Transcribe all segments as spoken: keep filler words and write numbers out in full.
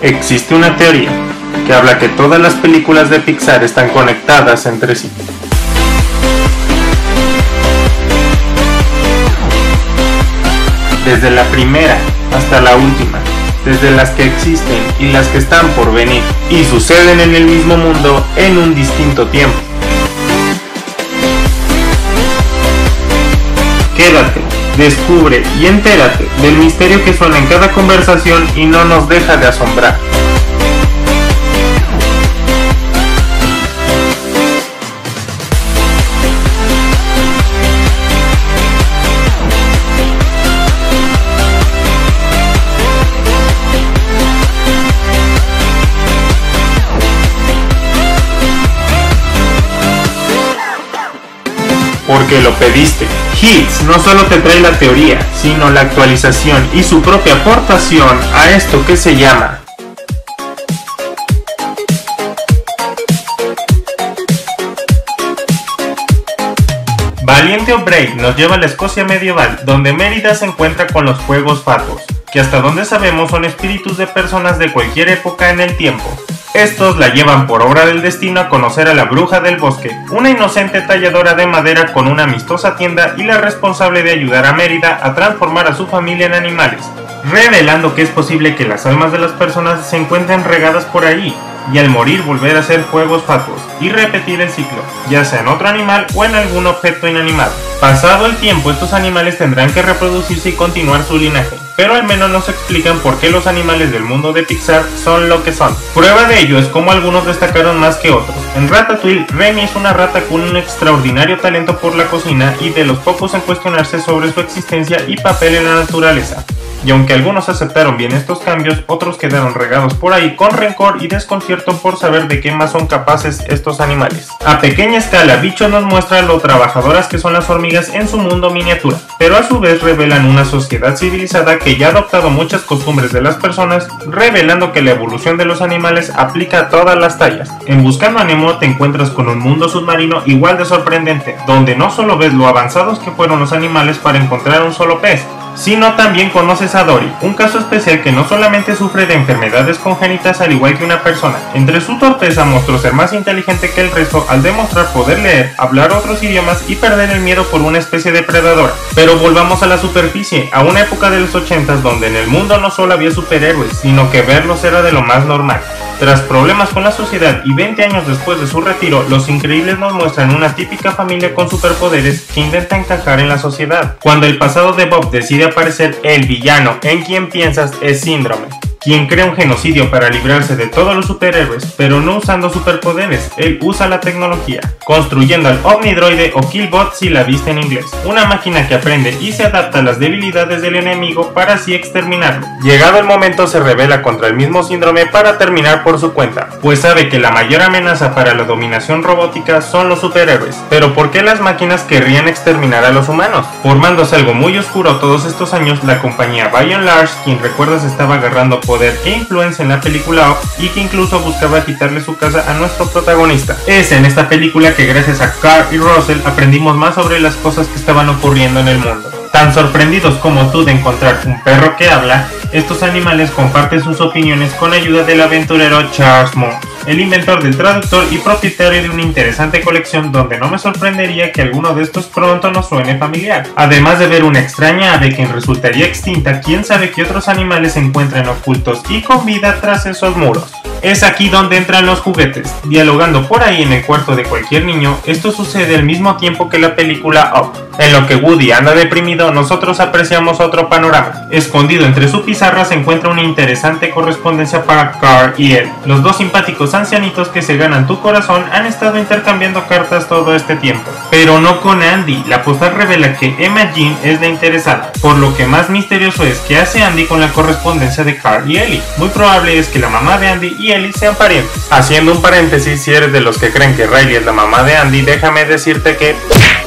Existe una teoría que habla que todas las películas de Pixar están conectadas entre sí. Desde la primera hasta la última, desde las que existen y las que están por venir, y suceden en el mismo mundo en un distinto tiempo. Quédate, descubre y entérate del misterio que suena en cada conversación y no nos deja de asombrar. Porque lo pediste. Hits no solo te trae la teoría, sino la actualización y su propia aportación a esto que se llama Valiente o Brave nos lleva a la Escocia medieval, donde Mérida se encuentra con los Fuegos Fatuos, que hasta donde sabemos son espíritus de personas de cualquier época en el tiempo. Estos la llevan por obra del destino a conocer a la Bruja del Bosque, una inocente talladora de madera con una amistosa tienda y la responsable de ayudar a Mérida a transformar a su familia en animales, revelando que es posible que las almas de las personas se encuentren regadas por ahí, y al morir volver a ser fuegos fatuos, y repetir el ciclo, ya sea en otro animal o en algún objeto inanimado. Pasado el tiempo, estos animales tendrán que reproducirse y continuar su linaje, pero al menos nos explican por qué los animales del mundo de Pixar son lo que son. Prueba de ello es como algunos destacaron más que otros. En Ratatouille, Remy es una rata con un extraordinario talento por la cocina y de los pocos en cuestionarse sobre su existencia y papel en la naturaleza. Y aunque algunos aceptaron bien estos cambios, otros quedaron regados por ahí con rencor y desconcierto por saber de qué más son capaces estos animales. A pequeña escala, Bichos nos muestra lo trabajadoras que son las hormigas en su mundo miniatura, pero a su vez revelan una sociedad civilizada que ya ha adoptado muchas costumbres de las personas, revelando que la evolución de los animales aplica a todas las tallas. En Buscando a Nemo te encuentras con un mundo submarino igual de sorprendente, donde no solo ves lo avanzados que fueron los animales para encontrar un solo pez, sino también conoces a Dory, un caso especial que no solamente sufre de enfermedades congénitas al igual que una persona. Entre su torpeza mostró ser más inteligente que el resto al demostrar poder leer, hablar otros idiomas y perder el miedo por una especie depredadora. Pero volvamos a la superficie, a una época de los ochentas donde en el mundo no solo había superhéroes, sino que verlos era de lo más normal. Tras problemas con la sociedad y veinte años después de su retiro, Los Increíbles nos muestran una típica familia con superpoderes que intenta encajar en la sociedad. Cuando el pasado de Bob decide aparecer, el villano en quien piensas es Síndrome, quien crea un genocidio para librarse de todos los superhéroes, pero no usando superpoderes. Él usa la tecnología, construyendo al Omnidroide o Killbot si la viste en inglés, una máquina que aprende y se adapta a las debilidades del enemigo para así exterminarlo. Llegado el momento se rebela contra el mismo Síndrome para terminar por su cuenta, pues sabe que la mayor amenaza para la dominación robótica son los superhéroes. Pero ¿por qué las máquinas querrían exterminar a los humanos? Formándose algo muy oscuro todos estos años, la compañía Bayon Large, quien recuerdas estaba agarrando poder e influencia en la película Up y que incluso buscaba quitarle su casa a nuestro protagonista. Es en esta película que gracias a Carl y Russell aprendimos más sobre las cosas que estaban ocurriendo en el mundo. Tan sorprendidos como tú de encontrar un perro que habla, estos animales comparten sus opiniones con ayuda del aventurero Charles Moon, el inventor del traductor y propietario de una interesante colección donde no me sorprendería que alguno de estos pronto nos suene familiar. Además de ver una extraña ave que resultaría extinta, quién sabe qué otros animales se encuentran ocultos y con vida tras esos muros. Es aquí donde entran los juguetes, dialogando por ahí en el cuarto de cualquier niño. Esto sucede al mismo tiempo que la película Up. En lo que Woody anda deprimido, nosotros apreciamos otro panorama. Escondido entre su pizarra se encuentra una interesante correspondencia para Carl y él. Los dos simpáticos ancianitos que se ganan tu corazón han estado intercambiando cartas todo este tiempo. Pero no con Andy. La postal revela que Emma Jean es la interesada, por lo que más misterioso es que hace Andy con la correspondencia de Carl y Ellie. Muy probable es que la mamá de Andy y Ellie sean parientes. Haciendo un paréntesis, si eres de los que creen que Riley es la mamá de Andy, déjame decirte que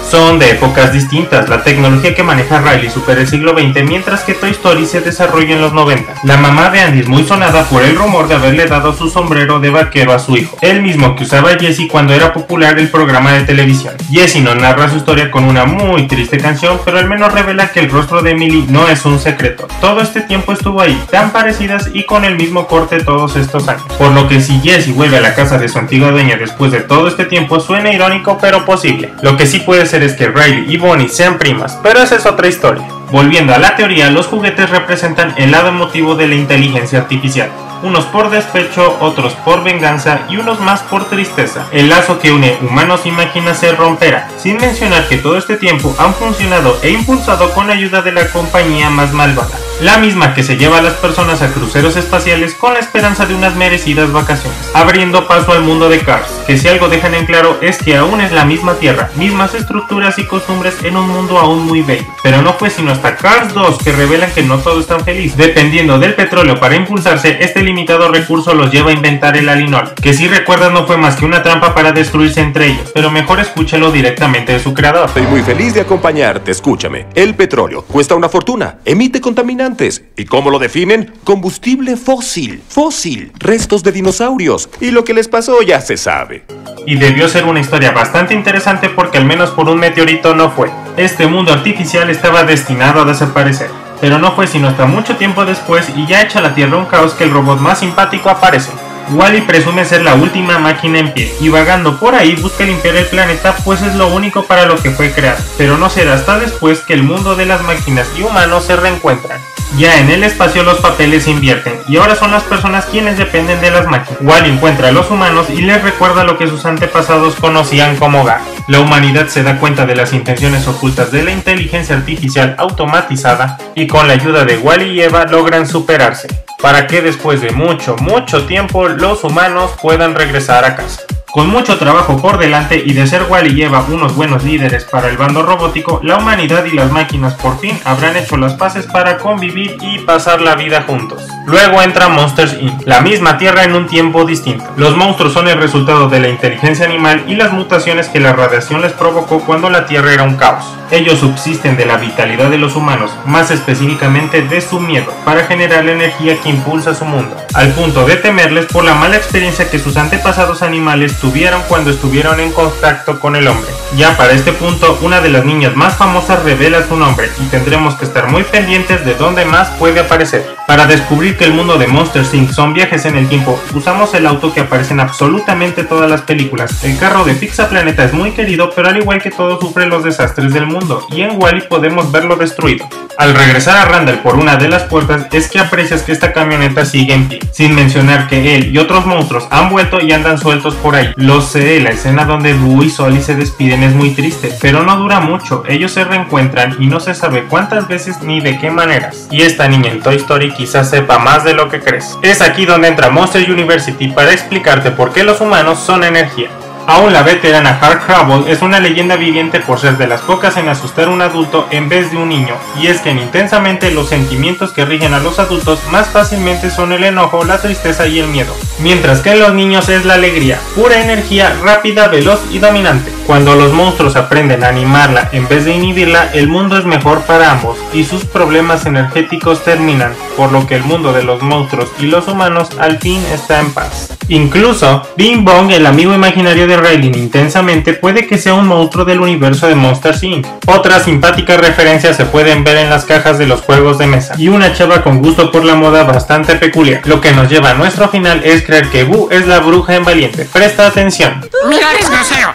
Son de épocas distintas. La tecnología que maneja Riley supera el siglo veinte, mientras que Toy Story se desarrolla en los noventa. La mamá de Andy es muy sonada por el rumor de haberle dado su sombrero de vaquero a su hijo, el mismo que usaba Jessie cuando era popular el programa de televisión. Jessie nos narra su historia con una muy triste canción, pero al menos revela que el rostro de Emily no es un secreto. Todo este tiempo estuvo ahí, tan parecidas y con el mismo corte todos estos años. Por lo que si Jessie vuelve a la casa de su antigua dueña después de todo este tiempo suena irónico pero posible. Lo que sí puede ser es que Riley y Bonnie sean primas, pero esa es otra historia. Volviendo a la teoría, los juguetes representan el lado emotivo de la inteligencia artificial. Unos por despecho, otros por venganza y unos más por tristeza. El lazo que une humanos y máquinas se romperá, sin mencionar que todo este tiempo han funcionado e impulsado con la ayuda de la compañía más malvada, la misma que se lleva a las personas a cruceros espaciales con la esperanza de unas merecidas vacaciones, abriendo paso al mundo de Cars, que si algo dejan en claro es que aún es la misma Tierra, mismas estructuras y costumbres en un mundo aún muy bello. Pero no fue sino hasta Cars dos que revelan que no todo es tan feliz. Dependiendo del petróleo para impulsarse, este limitado recurso los lleva a inventar el alinol, que si recuerdas no fue más que una trampa para destruirse entre ellos, pero mejor escúchelo directamente de su creador. Estoy muy feliz de acompañarte, escúchame. El petróleo cuesta una fortuna, emite contaminantes. ¿Y cómo lo definen? Combustible fósil. Fósil, restos de dinosaurios. Y lo que les pasó ya se sabe. Y debió ser una historia bastante interesante porque al menos por un meteorito no fue. Este mundo artificial estaba destinado a desaparecer. Pero no fue sino hasta mucho tiempo después y ya hecha la Tierra un caos que el robot más simpático aparece. Wall-E presume ser la última máquina en pie y vagando por ahí busca limpiar el planeta, pues es lo único para lo que fue creado. Pero no será hasta después que el mundo de las máquinas y humanos se reencuentran. Ya en el espacio los papeles se invierten y ahora son las personas quienes dependen de las máquinas. Wall-E encuentra a los humanos y les recuerda lo que sus antepasados conocían como hogar. La humanidad se da cuenta de las intenciones ocultas de la inteligencia artificial automatizada y con la ayuda de Wall-E y Eva logran superarse, para que después de mucho, mucho tiempo los humanos puedan regresar a casa. Con mucho trabajo por delante y de ser Wall-E y Eva unos buenos líderes para el bando robótico, la humanidad y las máquinas por fin habrán hecho las paces para convivir y pasar la vida juntos. Luego entra Monsters incorporated, la misma Tierra en un tiempo distinto. Los monstruos son el resultado de la inteligencia animal y las mutaciones que la radiación les provocó cuando la Tierra era un caos. Ellos subsisten de la vitalidad de los humanos, más específicamente de su miedo, para generar la energía que impulsa su mundo, al punto de temerles por la mala experiencia que sus antepasados animales tuvieron cuando estuvieron en contacto con el hombre. Ya para este punto, una de las niñas más famosas revela su nombre y tendremos que estar muy pendientes de dónde más puede aparecer. Para descubrir que el mundo de Monsters incorporated son viajes en el tiempo, usamos el auto que aparece en absolutamente todas las películas. El carro de Pixaplaneta es muy querido, pero al igual que todo sufre los desastres del mundo, y en Wall-E podemos verlo destruido. Al regresar a Randall por una de las puertas es que aprecias que esta camioneta sigue en pie, sin mencionar que él y otros monstruos han vuelto y andan sueltos por ahí. Lo sé, la escena donde Boo y Sully se despiden es muy triste, pero no dura mucho, ellos se reencuentran y no se sabe cuántas veces ni de qué maneras. Y esta niña en Toy Story quizás sepa más de lo que crees. Es aquí donde entra Monster University para explicarte por qué los humanos son energía. Aún la veterana Hart Crabble es una leyenda viviente por ser de las pocas en asustar a un adulto en vez de un niño, y es que en Intensamente los sentimientos que rigen a los adultos más fácilmente son el enojo, la tristeza y el miedo, mientras que en los niños es la alegría, pura energía, rápida, veloz y dominante. Cuando los monstruos aprenden a animarla en vez de inhibirla, el mundo es mejor para ambos y sus problemas energéticos terminan, por lo que el mundo de los monstruos y los humanos al fin está en paz. Incluso, Bing Bong, el amigo imaginario de Riley Intensamente, puede que sea un monstruo del universo de Monsters incorporated. Otras simpáticas referencias se pueden ver en las cajas de los juegos de mesa, y una chava con gusto por la moda bastante peculiar. Lo que nos lleva a nuestro final es creer que Boo es la bruja en Valiente. Presta atención. ¡Mira, es grosero!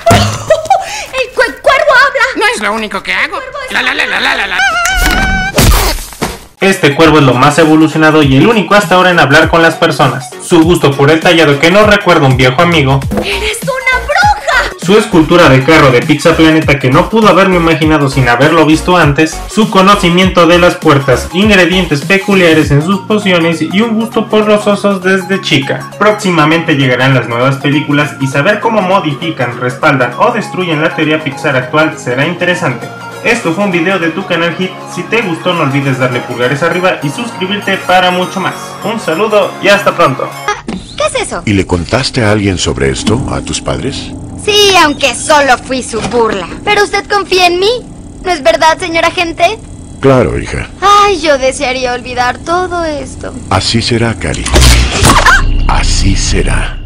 ¡El cu cuervo habla! No es lo único que hago. La la la la la la la. Este cuervo es lo más evolucionado y el único hasta ahora en hablar con las personas. Su gusto por el tallado que nos recuerda un viejo amigo. ¡Eres una bruja! Su escultura de carro de Pixaplaneta que no pudo haberme imaginado sin haberlo visto antes. Su conocimiento de las puertas, ingredientes peculiares en sus pociones y un gusto por los osos desde chica. Próximamente llegarán las nuevas películas y saber cómo modifican, respaldan o destruyen la teoría Pixar actual será interesante. Esto fue un video de tu canal Hit. Si te gustó no olvides darle pulgares arriba y suscribirte para mucho más. Un saludo y hasta pronto. ¿Qué es eso? ¿Y le contaste a alguien sobre esto? ¿A tus padres? Sí, aunque solo fui su burla. Pero usted confía en mí, ¿no es verdad, señor agente? Claro, hija. Ay, yo desearía olvidar todo esto. Así será, Cari. Así será.